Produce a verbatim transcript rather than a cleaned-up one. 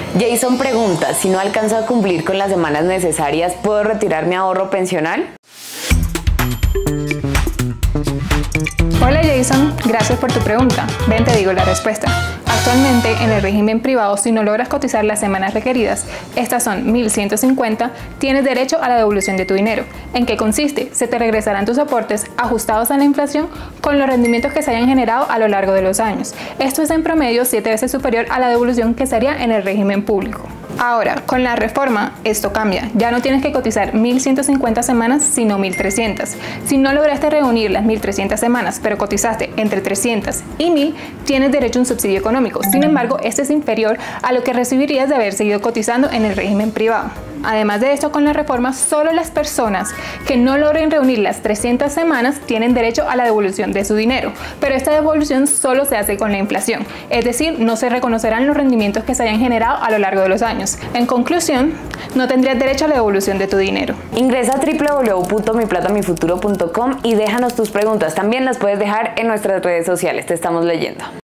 Jason pregunta, si no alcanzo a cumplir con las semanas necesarias, ¿puedo retirar mi ahorro pensional? Hola Jason, gracias por tu pregunta. Ven, te digo la respuesta. Actualmente, en el régimen privado, si no logras cotizar las semanas requeridas, estas son mil ciento cincuenta, tienes derecho a la devolución de tu dinero. ¿En qué consiste? Se te regresarán tus aportes ajustados a la inflación con los rendimientos que se hayan generado a lo largo de los años. Esto es en promedio siete veces superior a la devolución que se haría en el régimen público. Ahora, con la reforma, esto cambia. Ya no tienes que cotizar mil ciento cincuenta semanas, sino mil trescientas. Si no lograste reunir las mil trescientas semanas, pero cotizaste entre trescientas y mil, tienes derecho a un subsidio económico. Sin embargo, este es inferior a lo que recibirías de haber seguido cotizando en el régimen privado. Además de esto, con la reforma, solo las personas que no logren reunir las trescientas semanas tienen derecho a la devolución de su dinero, pero esta devolución solo se hace con la inflación, es decir, no se reconocerán los rendimientos que se hayan generado a lo largo de los años. En conclusión, no tendrías derecho a la devolución de tu dinero. Ingresa a w w w punto mi plata mi futuro punto com y déjanos tus preguntas. También las puedes dejar en nuestras redes sociales, te estamos leyendo.